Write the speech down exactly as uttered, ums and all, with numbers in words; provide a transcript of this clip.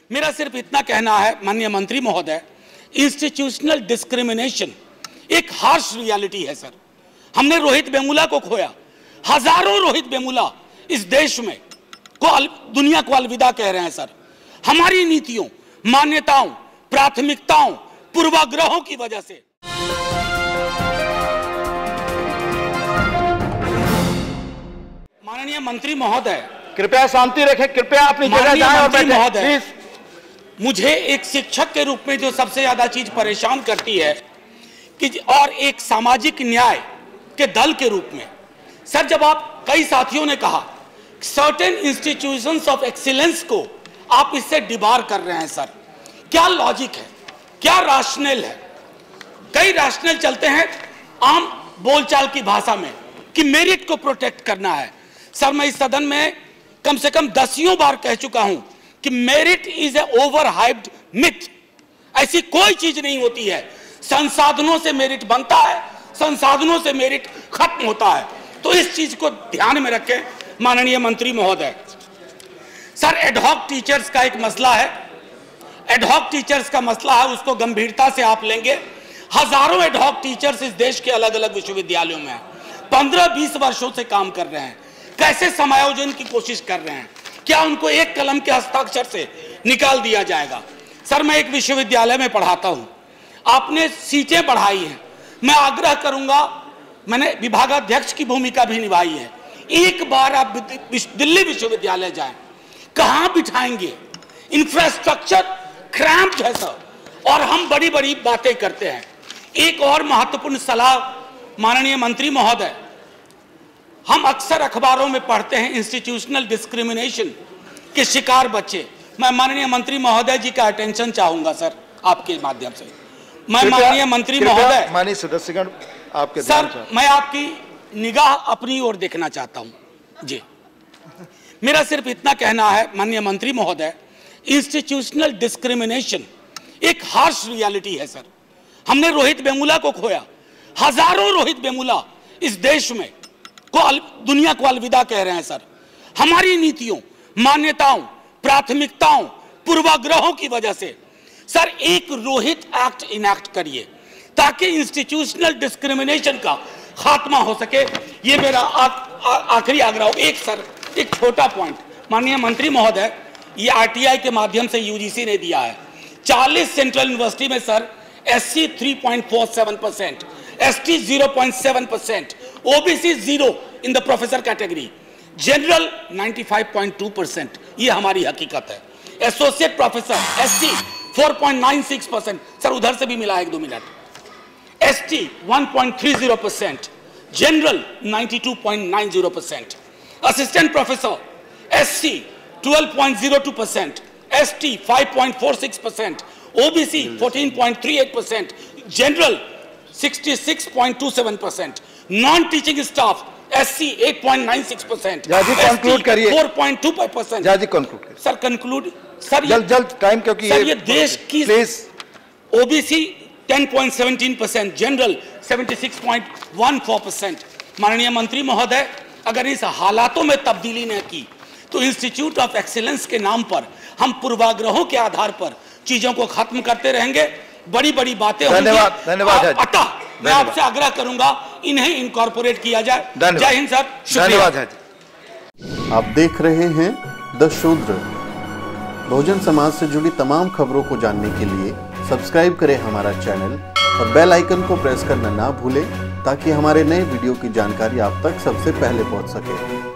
मेरा सिर्फ इतना कहना है माननीय मंत्री महोदय, इंस्टीट्यूशनल डिस्क्रिमिनेशन एक हार्श रियलिटी है सर। हमने रोहित वेमुला को खोया, हजारों रोहित वेमुला इस देश में को दुनिया को अलविदा कह रहे हैं सर। हमारी नीतियों, मान्यताओं, प्राथमिकताओं, पूर्वाग्रहों की वजह से। माननीय मंत्री महोदय, कृपया शांति रखें, कृपया अपनी जगह जाएं और बैठें प्लीज। मुझे एक शिक्षक के रूप में जो सबसे ज्यादा चीज परेशान करती है कि और एक सामाजिक न्याय के दल के रूप में सर, जब आप कई साथियों ने कहा सर्टेन इंस्टीट्यूशंस ऑफ एक्सीलेंस को आप इससे डिबार कर रहे हैं सर, क्या लॉजिक है, क्या राशनल है? कई राशनल चलते हैं आम बोलचाल की भाषा में कि मेरिट को प्रोटेक्ट करना है। सर, मैं इस सदन में कम से कम दसियों बार कह चुका हूं कि merit is a over hyped myth. ऐसी कोई चीज नहीं होती है। संसाधनों से मेरिट बनता है, संसाधनों से मेरिट खत्म होता है। तो इस चीज को ध्यान में रखें माननीय मंत्री महोदय। सर, एडहॉक टीचर्स का एक मसला है, एडहॉक टीचर्स का मसला है, उसको गंभीरता से आप लेंगे। हजारों एडहॉक टीचर्स इस देश के अलग अलग विश्वविद्यालयों में पंद्रह बीस वर्षों से काम कर रहे हैं। कैसे समायोजन की कोशिश कर रहे हैं? क्या उनको एक कलम के हस्ताक्षर से निकाल दिया जाएगा? सर, मैं एक विश्वविद्यालय में पढ़ाता हूं, आपने सीटें बढ़ाई हैं, मैं आग्रह करूंगा, मैंने विभागाध्यक्ष की भूमिका भी निभाई है, एक बार आप दिल्ली विश्वविद्यालय जाएं, कहां बिठाएंगे? इंफ्रास्ट्रक्चर क्रैम्प्ड है सर, और हम बड़ी बड़ी बातें करते हैं। एक और महत्वपूर्ण सलाह माननीय मंत्री महोदय, हम अक्सर अखबारों में पढ़ते हैं इंस्टीट्यूशनल डिस्क्रिमिनेशन के शिकार बच्चे। मैं माननीय मंत्री महोदय जी का अटेंशन चाहूंगा सर, आपके माध्यम से। मैं माननीय मंत्री महोदय, माननीय सदस्यगण, आपके सर, मैं आपकी निगाह अपनी ओर देखना चाहता हूं जी। मेरा सिर्फ इतना कहना है माननीय मंत्री महोदय, इंस्टीट्यूशनल डिस्क्रिमिनेशन एक हार्श रियलिटी है सर। हमने रोहित वेमुला को खोया, हजारों रोहित वेमुला इस देश में को दुनिया को अलविदा कह रहे हैं सर। हमारी नीतियों, मान्यताओं, प्राथमिकताओं, पूर्वाग्रहों की वजह से सर एक रोहित एक्ट इनैक्ट करिए ताकि इंस्टीट्यूशनल डिस्क्रिमिनेशन का खात्मा हो सके। ये मेरा आखिरी आग्रह हो। एक सर, एक छोटा पॉइंट माननीय मंत्री महोदय, ये आरटीआई के माध्यम से यूजीसी ने दिया है, चालीस सेंट्रल यूनिवर्सिटी में sir SC three point four seven percent, ST zero point seven percent, OBC zero in the professor category, general ninety five point two percent. ये हमारी हकीकत है। Associate professor SC four point nine six percent, sir उधर से भी मिला एक दो minute, ST one point three zero percent, general ninety two point nine zero percent, assistant professor SC twelve point zero two percent, ST five point four six percent, OBC fourteen point three eight percent, general sixty six point two seven percent, non teaching staff SC eight point nine six percent, conclude करिए, four point two five percent. जाजी conclude करिए sir, conclude sir, जल्द जल्द time, क्योंकि sir ये देश की please. OBC ten point one seven percent, general seventy six point one four percent. माननीय मंत्री महोदय, अगर इस हालातों में तब्दीली न की तो इंस्टीट्यूट ऑफ एक्सीलेंस के नाम पर हम पूर्वाग्रहों के आधार पर चीजों को खत्म करते रहेंगे, बड़ी बड़ी बातें होंगी। धन्यवाद, धन्यवाद। अतः मैं आपसे आग्रह करूंगा इन्हें इनकॉर्पोरेट किया जाए। जय हिंद सर, धन्यवाद। आप देख रहे हैं द शूद्र। बहुजन समाज से जुड़ी तमाम खबरों को जानने के लिए सब्सक्राइब करें हमारा चैनल और बेल आइकन को प्रेस करना ना भूलें ताकि हमारे नए वीडियो की जानकारी आप तक सबसे पहले पहुंच सके।